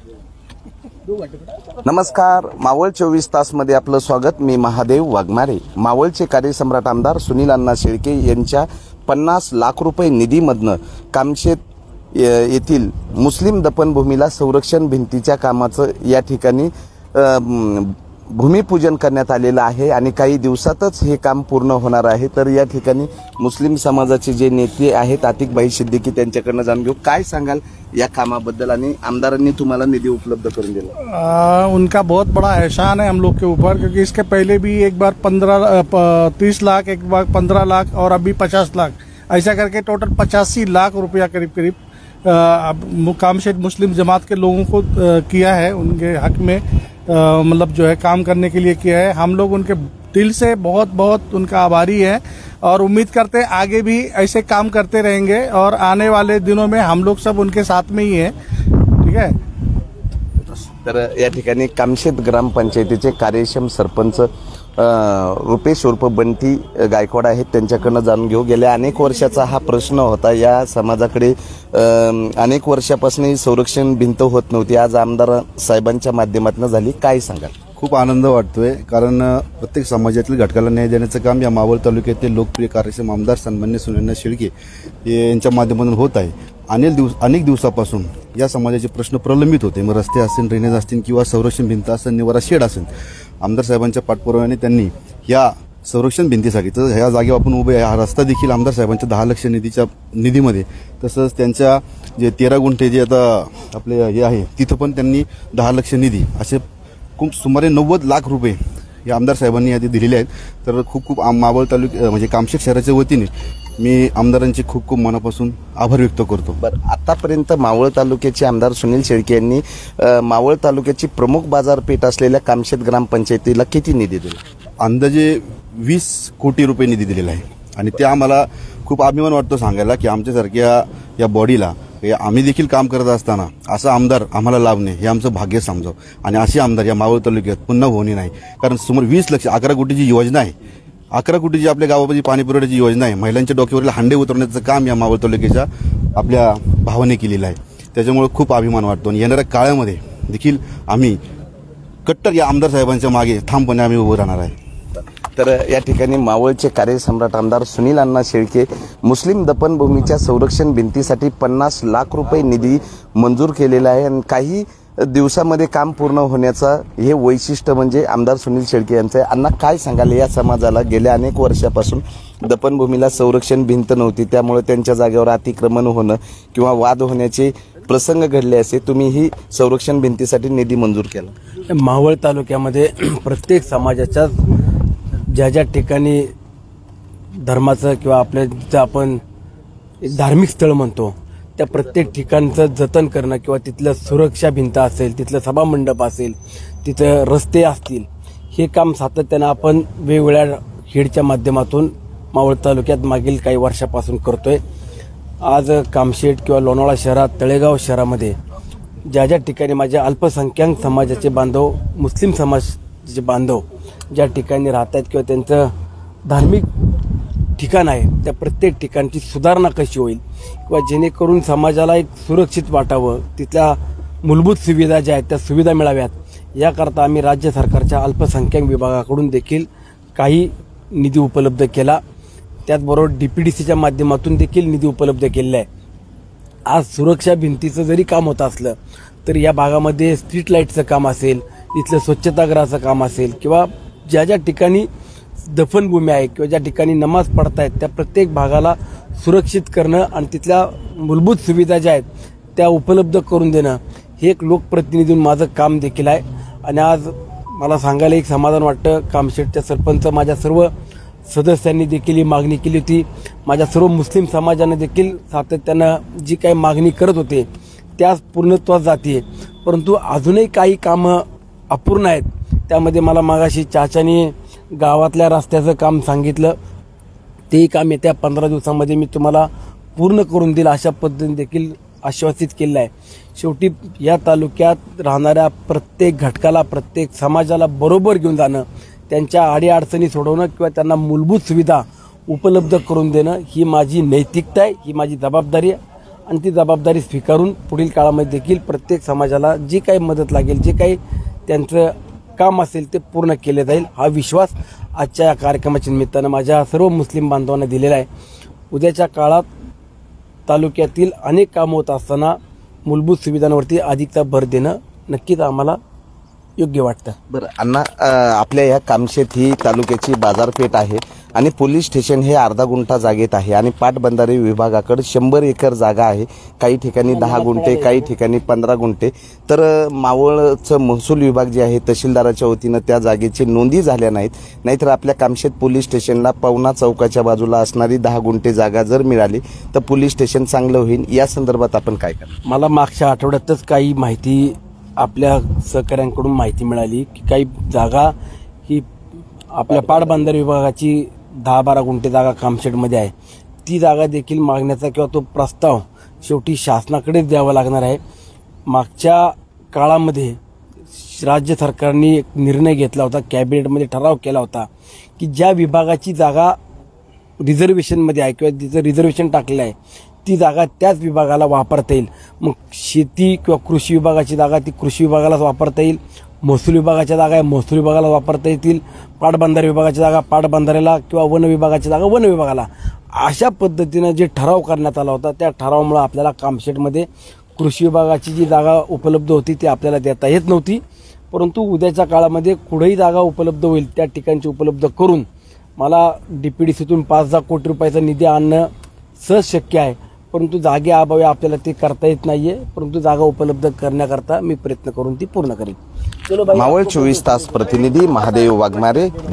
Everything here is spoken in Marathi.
नमस्कार, मावळ 24 तासमध्ये आपलं स्वागत। मी महादेव वाघमारे। मावळचे कार्यसम्राट आमदार सुनील अण्णा शेळके यांच्या 50 लाख रुपये निधीमधनं कामशेत येथील मुस्लिम दफनभूमीला संरक्षण भिंतीच्या कामाचं या ठिकाणी भूमिपूजन करण्यात आलेलं आहे आणि काही दिवसातच हे काम पूर्ण होणार आहे। तर या ठिकाणी मुस्लिम समाजाचे जे नेते आहेत आतिक भाई सिद्दीकी त्यांच्याकडनं जाणून घेऊ, काय सांगाल या कामाबद्दल आणि आमदारांनी तुम्हाला निधि उपलब्ध करून दिला? उनका बहुत बड़ा एहसान है हम लोग के ऊपर, क्योंकि इसके पहले भी एक बार 30 लाख, एक बार 15 लाख और अभी 50 लाख, ऐसा करके टोटल 85 लाख रुपया करीब कामशेत मुस्लिम जमात के लोगों को किया है। उनके हक में मतलब जो है काम करने के लिए किया है। हम लोग उनके दिल से बहुत बहुत उनका आभारी है और उम्मीद करते हैं आगे भी ऐसे काम करते रहेंगे और आने वाले दिनों में हम लोग सब उनके साथ में ही हैं। ठीक है। तर या ठिकाणी कामशेत ग्रामपंचायतीचे कार्यक्षम सरपंच रुपेश उर्फ बंटी गायकवाड आहेत, त्यांच्याकडनं जाणून घेऊ। गेल्या अनेक वर्षाचा हा प्रश्न होता या समाजाकडे, अनेक वर्षापासून संरक्षण भिंत होत नव्हती, आज आमदार साहेबांच्या माध्यमातून झाली, काय सांगाल? खूप आनंद वाटतोय, कारण प्रत्येक समाजातील घटकाला न्याय देण्याचं काम या मावळ तालुक्यातील लोकप्रिय कार्यक्षम आमदार सन्माननीय सुनील शेळके यांच्या माध्यमातून होत आहे। अनेक दिवसापासून या समाजाचे प्रश्न प्रलंबित होते, मग रस्ते असतील, ड्रेनेज असतील किंवा संरक्षण भिंत असेल, निवारा शेड असेल। आमदार साहेबांच्या पाठपुराव्याने त्यांनी या संरक्षण भिंतीसाठी, तर ह्या जागेवर आपण उभे आहे, हा रस्ता देखील आमदार साहेबांच्या 10 लाख निधीमध्ये, तसंच त्यांच्या जे 13 गुंठे जे आता आपले हे आहे तिथं पण त्यांनी 10 लाख निधी, असे सुमारे 90 लाख रुपये या आमदार साहेबांनी आधी दिलेले आहेत। तर खूप मावळ तालुक्या म्हणजे कामशेत शहराच्या वतीने मी आमदारांचे खूप मनापासून आभार व्यक्त करतो। बरं, आतापर्यंत मावळ तालुक्याचे आमदार सुनील शेळके यांनी मावळ तालुक्याची प्रमुख बाजारपेठ असलेल्या कामशेत ग्रामपंचायतीला किती निधी दिला? अंदाजे 20 कोटी रुपये निधी दिलेला आहे आणि ते आम्हाला खूप अभिमान वाटतो सांगायला की आमच्यासारख्या या बॉडीला आम्ही देखील काम करत असताना असा आमदार आम्हाला लाभणे हे आमचं भाग्य समजावं आणि असे आमदार या मावळ तालुक्यात पुन्हा होणे नाही। कारण सुमारे 20 लाख 11 कोटीची योजना आहे, 11 कोटीची आपल्या गावामध्ये पाणी पुरवठ्याची योजना आहे। महिलांच्या डोक्यावरील हांडे उतरवण्याचं काम या मावळ तालुक्याच्या आपल्या भावाने केलेलं आहे, त्याच्यामुळे खूप अभिमान वाटतो आणि येणाऱ्या काळामध्ये देखील आम्ही कट्टर या आमदार साहेबांच्या मागे ठामपणे आम्ही उभं राहणार आहे। तर या ठिकाणी मावळचे कार्यसम्राट आमदार सुनील अण्णा शेळके मुस्लिम दफनभूमीच्या संरक्षण भिंतीसाठी 50 लाख रुपये निधी मंजूर केलेला आहे आणि काही दिवसामध्ये काम पूर्ण होण्याचं हे वैशिष्ट्य म्हणजे आमदार सुनील शेळके यांचं आहे। अण्णा, काय सांगाल या समाजाला? गेल्या अनेक वर्षापासून दफनभूमीला संरक्षण भिंत नव्हती, त्यामुळे त्यांच्या जागेवर अतिक्रमण होणं किंवा वाद होण्याचे प्रसंग घडले असे, तुम्ही ही संरक्षण भिंतीसाठी निधी मंजूर केला। मावळ तालुक्यामध्ये प्रत्येक समाजाच्या ज्या ठिकाणी धर्माचं किंवा आपल्या जिथं आपण धार्मिक स्थळ म्हणतो त्या प्रत्येक ठिकाणचं जतन करणं किंवा तिथलं सुरक्षा भिंत असेल, तिथलं सभामंडप असेल, तिथं रस्ते असतील, हे काम सातत्यानं आपण वेगवेगळ्या हेडच्या माध्यमातून मावळ तालुक्यात मागील काही वर्षापासून करतोय। आज कामशेत किंवा लोणावळा शहरात, तळेगाव शहरामध्ये ज्या ठिकाणी माझ्या अल्पसंख्याक समाजाचे बांधव, मुस्लिम समाजाचे बांधव ज्या ठिकाणी राहतात किंवा त्यांचं धार्मिक ठिकाण आहे त्या प्रत्येक ठिकाणची सुधारणा कशी होईल किंवा जेणेकरून समाजाला एक सुरक्षित वाटावं, तिथल्या मूलभूत सुविधा ज्या आहेत त्या सुविधा मिळाव्यात, याकरता आम्ही राज्य सरकारच्या अल्पसंख्याक विभागाकडून देखील काही निधी उपलब्ध केला। त्याचबरोबर DPDCच्या माध्यमातून देखील निधी उपलब्ध केलेला आहे। आज सुरक्षा भिंतीचं जरी काम होत असलं तर या भागामध्ये स्ट्रीट लाईटचं काम असेल, इथलं स्वच्छतागृहाचं काम असेल किंवा ज्या ठिकाणी दफनभूमी आहे किंवा ज्या ठिकाणी नमाज पडतायत त्या प्रत्येक भागाला सुरक्षित करणं आणि तिथल्या मूलभूत सुविधा ज्या आहेत त्या उपलब्ध करून देणं हे एक लोकप्रतिनिधी माझं काम देखील आहे। आणि आज मला सांगायला एक समाधान वाटतं, कामशेतच्या सरपंच माझ्या सर्व सदस्यांनी देखील ही मागणी केली होती, माझ्या सर्व मुस्लिम समाजानं देखील सातत्यानं जी काही मागणी करत होते त्याच पूर्णत्वास जाते, परंतु अजूनही काही कामं अपूर्ण आहेत। त्यामध्ये मला मागाशी चाचानी गावातल्या रस्त्याचं काम सांगितलं, तेही काम येत्या 15 दिवसांमध्ये मी तुम्हाला पूर्ण करून देईल अशा पद्धतीने देखील आश्वासित केलं आहे। शेवटी या तालुक्यात राहणाऱ्या प्रत्येक घटकाला, प्रत्येक समाजाला बरोबर घेऊन जाणं, त्यांच्या अडीअडचणी सोडवणं किंवा त्यांना मूलभूत सुविधा उपलब्ध करून देणं ही माझी नैतिकता आहे, ही माझी जबाबदारी आहे आणि ती जबाबदारी स्वीकारून पुढील काळामध्ये देखील प्रत्येक समाजाला जी काही मदत लागेल, जे काही त्यांचं काम असेल ते पूर्ण केले जाईल, हा विश्वास आजच्या या कार्यक्रमाच्या निमित्तानं माझ्या सर्व मुस्लिम बांधवांना दिलेला आहे. उद्याच्या काळात तालुक्यातील अनेक कामं होत असताना मूलभूत सुविधांवरती अधिकचा भर देणं नक्कीच आम्हाला योग्य वाटतं. बरं अण्णा, आपल्या या कामशेत ही तालुक्याची बाजारपेठ आहे आणि पोलीस स्टेशन हे अर्धा गुंठा जागेत आहे आणि पाटबंधारे विभागाकडे 100 एकर जागा आहे. काही ठिकाणी 10 गुंठे, काही ठिकाणी 15 गुंठे. तर मावळचं महसूल विभाग जे आहे तहसीलदाराच्या वतीनं त्या जागेची नोंदी झाल्या नाहीत. नाहीतर आपल्या कामशेत पोलीस स्टेशनला पवना चौकाच्या बाजूला असणारी 10 गुंठे जागा जर मिळाली तर पोलीस स्टेशन चांगलं होईल. या संदर्भात आपण काय करा? मला मागच्या आठवड्यातच काही माहिती आपल्या सहकाऱ्यांकडून माहिती मिळाली की काही जागा ही आपल्या पाटबंधारे विभागाची 10-12 गुंठे जागा कामशेटमध्ये आहे. ती जागा देखील मागण्याचा किंवा तो प्रस्ताव शेवटी शासनाकडेच द्यावा लागणार आहे. मागच्या काळामध्ये राज्य सरकारने एक निर्णय घेतला होता, कॅबिनेटमध्ये ठराव केला होता की ज्या विभागाची जागा रिझर्वेशनमध्ये आहे किंवा जिचं रिझर्वेशन टाकलेलं आहे ती जागा त्याच विभागाला वापरता येईल. मग शेती किंवा कृषी विभागाची जागा ती कृषी विभागालाच वापरता येईल, महसूल विभागाच्या जागा आहे महसूल विभागाला वापरता येतील, पाटबंधारे विभागाची जागा पाटबंधारेला किंवा वन विभागाची जागा वन विभागाला. अशा पद्धतीनं जे ठराव करण्यात आला होता त्या ठरावामुळे आपल्याला कामशेटमध्ये कृषी विभागाची जी जागा उपलब्ध होती ती आपल्याला देता येत नव्हती. परंतु उद्याच्या काळामध्ये कुठेही जागा उपलब्ध होईल त्या ठिकाणची उपलब्ध करून मला DPDCतून 5,000 कोटी रुपयाचा निधी आणणं सहज शक्य आहे. परंतु जागेअभावी आपल्याला ते करता येत नाहीये. परंतु जागा उपलब्ध करण्याकरता मी प्रयत्न करून ती पूर्ण करेन. मावळ 24 तास प्रतिनिधी महादेव वाघमारे.